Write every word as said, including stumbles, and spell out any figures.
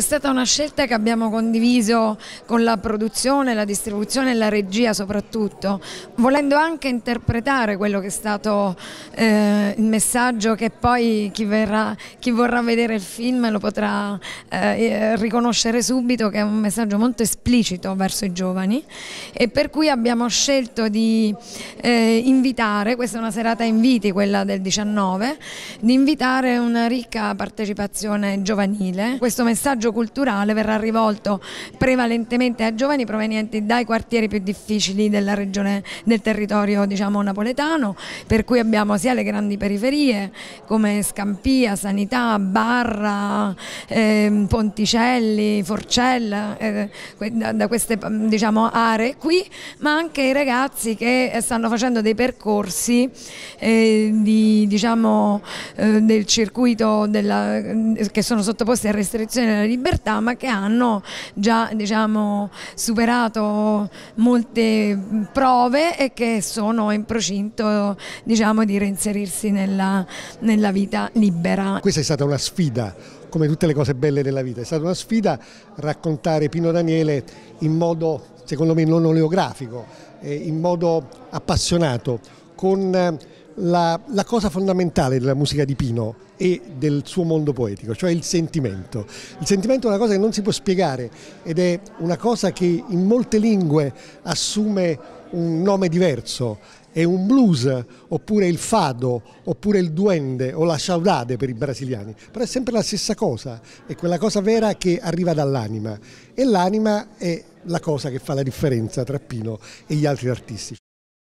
stata una scelta che abbiamo condiviso con la produzione, la distribuzione e la regia soprattutto, volendo anche interpretare quello che è stato eh, il messaggio che poi chi, verrà, chi vorrà vedere il film lo potrà eh, riconoscere subito, che è un messaggio molto esplicito verso i giovani, e per cui abbiamo scelto di eh, invitare, questa è una serata inviti, quella del diciannove, di invitare una ricca partecipazione giovanile. Questo messaggio culturale verrà rivolto prevalentemente a giovani provenienti dai quartieri più difficili della regione, del territorio diciamo napoletano, per cui abbiamo sia le grandi periferie come Scampia, Sanità, Barra, eh, Ponticelli, Forcella, eh, da, da queste diciamo aree qui, ma anche i ragazzi che stanno facendo dei percorsi eh, di, diciamo, eh, del circuito della, che sono sottoposti a restrizioni della libertà, ma che hanno già diciamo, superato molte prove e che sono in procinto diciamo, di reinserirsi nella, nella vita libera. Questa è stata una sfida, come tutte le cose belle della vita, è stata una sfida raccontare Pino Daniele in modo, secondo me, non oleografico, eh, in modo appassionato, con la, la cosa fondamentale della musica di Pino e del suo mondo poetico, cioè il sentimento. Il sentimento è una cosa che non si può spiegare ed è una cosa che in molte lingue assume un nome diverso. È un blues, oppure il fado, oppure il duende o la saudade per i brasiliani, però è sempre la stessa cosa, è quella cosa vera che arriva dall'anima, e l'anima è la cosa che fa la differenza tra Pino e gli altri artisti.